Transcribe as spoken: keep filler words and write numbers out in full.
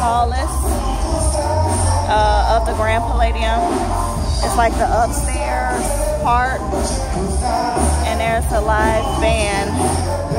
tallest uh, of the Grand Palladium. It's like the upstairs part, and there's a live band